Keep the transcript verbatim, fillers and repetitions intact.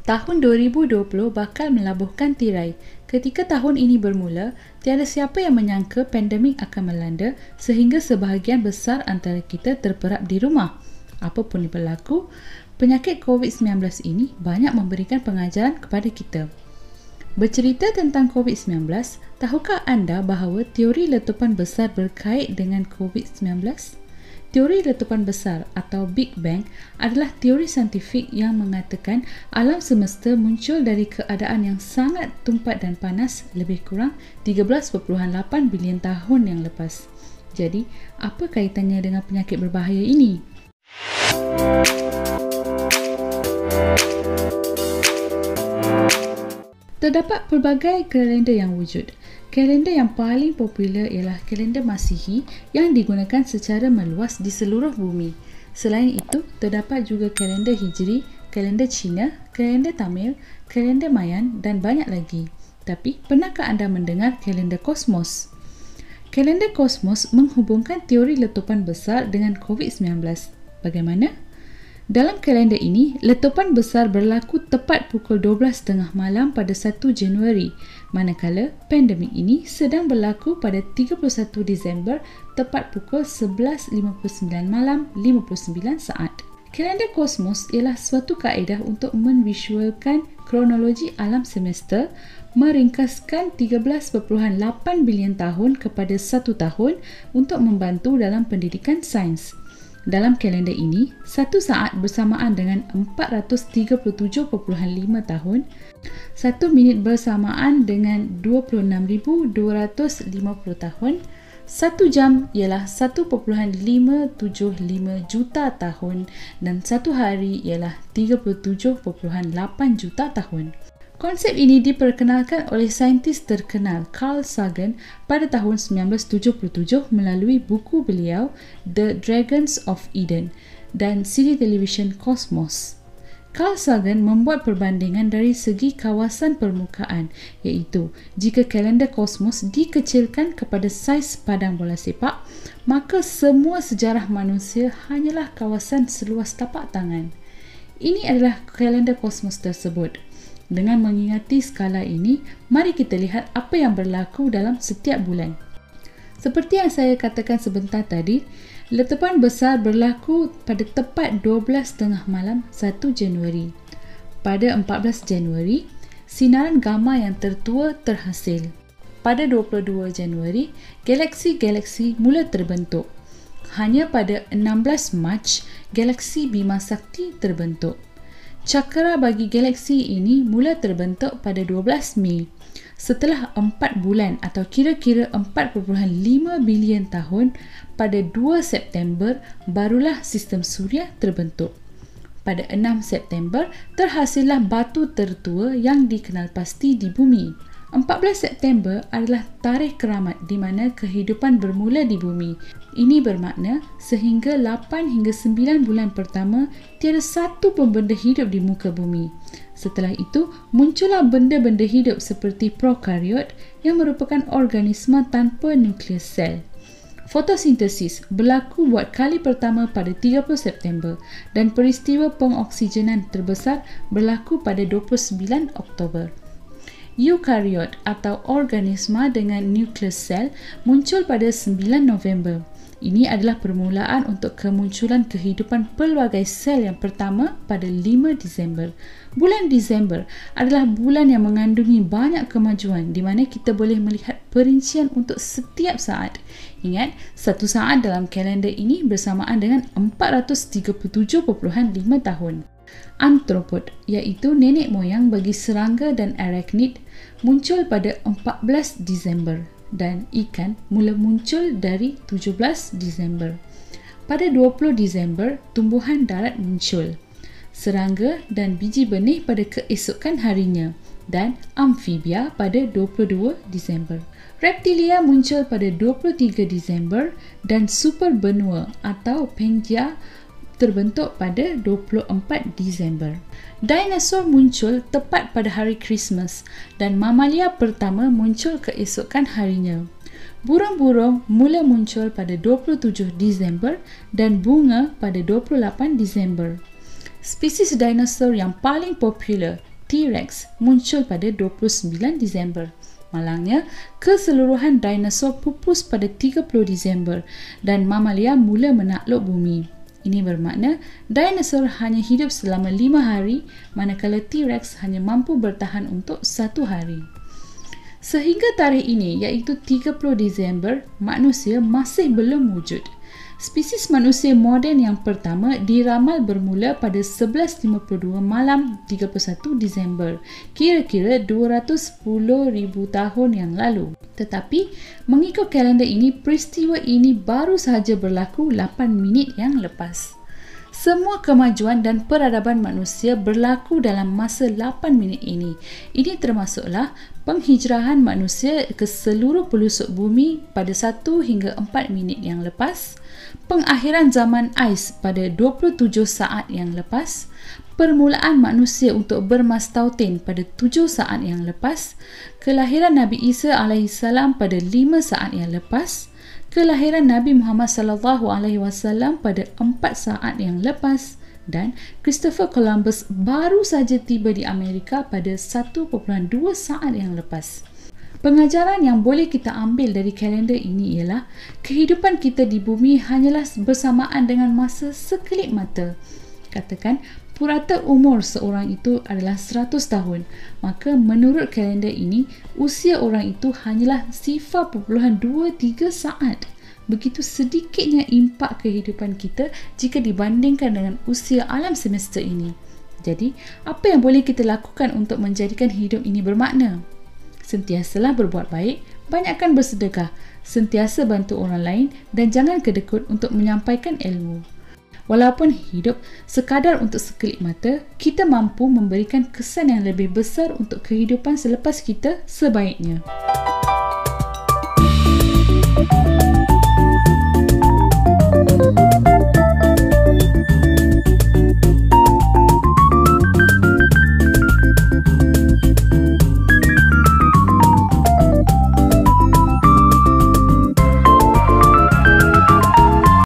Tahun dua ribu dua puluh bakal melabuhkan tirai. Ketika tahun ini bermula, tiada siapa yang menyangka pandemik akan melanda sehingga sebahagian besar antara kita terperap di rumah. Apapun yang berlaku, penyakit covid sembilan belas ini banyak memberikan pengajaran kepada kita. Bercerita tentang covid sembilan belas, tahukah anda bahawa teori letupan besar berkait dengan covid sembilan belas? Teori letupan besar atau Big Bang adalah teori saintifik yang mengatakan alam semesta muncul dari keadaan yang sangat tumpat dan panas lebih kurang tiga belas perpuluhan lapan bilion tahun yang lepas. Jadi, apa kaitannya dengan penyakit berbahaya ini? Terdapat pelbagai kalender yang wujud. Kalender yang paling popular ialah kalender Masihi yang digunakan secara meluas di seluruh bumi. Selain itu, terdapat juga kalender Hijri, kalender Cina, kalender Tamil, kalender Mayan dan banyak lagi. Tapi, pernahkah anda mendengar kalender kosmos? Kalender kosmos menghubungkan teori letupan besar dengan covid sembilan belas. Bagaimana? Dalam kalender ini, letupan besar berlaku tepat pukul dua belas tiga puluh malam pada satu Januari, manakala pandemik ini sedang berlaku pada tiga puluh satu Disember tepat pukul sebelas lima puluh sembilan malam lima puluh sembilan saat. Kalender kosmos ialah suatu kaedah untuk menvisualkan kronologi alam semesta, meringkaskan tiga belas perpuluhan lapan bilion tahun kepada satu tahun untuk membantu dalam pendidikan sains. Dalam kalender ini, satu saat bersamaan dengan empat ratus tiga puluh tujuh perpuluhan lima tahun, satu minit bersamaan dengan dua puluh enam ribu dua ratus lima puluh tahun, satu jam ialah satu perpuluhan lima tujuh lima juta tahun dan satu hari ialah tiga puluh tujuh perpuluhan lapan juta tahun. Konsep ini diperkenalkan oleh saintis terkenal Carl Sagan pada tahun sembilan belas tujuh puluh tujuh melalui buku beliau The Dragons of Eden dan siri televisyen Cosmos. Carl Sagan membuat perbandingan dari segi kawasan permukaan, iaitu jika kalender kosmos dikecilkan kepada saiz padang bola sepak, maka semua sejarah manusia hanyalah kawasan seluas tapak tangan. Ini adalah kalender kosmos tersebut. Dengan mengingati skala ini, mari kita lihat apa yang berlaku dalam setiap bulan. Seperti yang saya katakan sebentar tadi, letupan besar berlaku pada tepat dua belas tiga puluh malam satu Januari. Pada empat belas Januari, sinaran gamma yang tertua terhasil. Pada dua puluh dua Januari, galaksi-galaksi mula terbentuk. Hanya pada enam belas Mac, galaksi Bima Sakti terbentuk. Cakra bagi galaksi ini mula terbentuk pada dua belas Mei. Setelah empat bulan atau kira-kira empat perpuluhan lima bilion tahun, pada dua September barulah sistem suria terbentuk. Pada enam September terhasillah batu tertua yang dikenal pasti di bumi. empat belas September adalah tarikh keramat di mana kehidupan bermula di bumi. Ini bermakna sehingga lapan hingga sembilan bulan pertama tiada satu pun benda hidup di muka bumi. Setelah itu, muncullah benda-benda hidup seperti prokariot yang merupakan organisma tanpa nukleus sel. Fotosintesis berlaku buat kali pertama pada tiga puluh September dan peristiwa pengoksigenan terbesar berlaku pada dua puluh sembilan Oktober. Eukariot atau organisma dengan nukleus sel muncul pada sembilan November. Ini adalah permulaan untuk kemunculan kehidupan pelbagai sel yang pertama pada lima Disember. Bulan Disember adalah bulan yang mengandungi banyak kemajuan di mana kita boleh melihat perincian untuk setiap saat. Ingat, satu saat dalam kalender ini bersamaan dengan empat ratus tiga puluh tujuh perpuluhan lima tahun. Anthropod, iaitu nenek moyang bagi serangga dan arachnid, muncul pada empat belas Disember dan ikan mula muncul dari tujuh belas Disember. Pada dua puluh Disember, tumbuhan darat muncul, serangga dan biji benih pada keesokan harinya dan amfibia pada dua puluh dua Disember. Reptilia muncul pada dua puluh tiga Disember dan superbenua atau Pangea terbentuk pada dua puluh empat Disember. Dinosaur muncul tepat pada hari Christmas dan mamalia pertama muncul keesokan harinya. Burung-burung mula muncul pada dua puluh tujuh Disember dan bunga pada dua puluh lapan Disember. Spesies dinosaur yang paling popular T-Rex muncul pada dua puluh sembilan Disember. Malangnya, keseluruhan dinosaur pupus pada tiga puluh Disember dan mamalia mula menakluk bumi. Ini bermakna dinosaur hanya hidup selama lima hari, manakala T-Rex hanya mampu bertahan untuk satu hari. Sehingga tarikh ini, iaitu tiga puluh Disember, manusia masih belum wujud. Spesies manusia moden yang pertama diramal bermula pada sebelas lima puluh dua malam tiga puluh satu Disember, kira-kira dua ratus sepuluh ribu tahun yang lalu. Tetapi, mengikut kalender ini, peristiwa ini baru sahaja berlaku lapan minit yang lepas. Semua kemajuan dan peradaban manusia berlaku dalam masa lapan minit ini. Ini termasuklah penghijrahan manusia ke seluruh pelusuk bumi pada satu hingga empat minit yang lepas, pengakhiran zaman ais pada dua puluh tujuh saat yang lepas, permulaan manusia untuk bermastautin pada tujuh saat yang lepas, kelahiran Nabi Isa alaihissalam pada lima saat yang lepas, kelahiran Nabi Muhammad sallallahu alaihi wasallam pada empat saat yang lepas, dan Christopher Columbus baru saja tiba di Amerika pada satu perpuluhan dua saat yang lepas. Pengajaran yang boleh kita ambil dari kalender ini ialah kehidupan kita di bumi hanyalah bersamaan dengan masa sekelip mata. Katakan purata umur seorang itu adalah seratus tahun, maka menurut kalender ini, usia orang itu hanyalah sifar perpuluhan dua tiga saat. Begitu sedikitnya impak kehidupan kita jika dibandingkan dengan usia alam semesta ini. Jadi, apa yang boleh kita lakukan untuk menjadikan hidup ini bermakna? Sentiasalah berbuat baik, banyakkan bersedekah, sentiasa bantu orang lain dan jangan kedekut untuk menyampaikan ilmu. Walaupun hidup sekadar untuk sekelip mata, kita mampu memberikan kesan yang lebih besar untuk kehidupan selepas kita sebaiknya.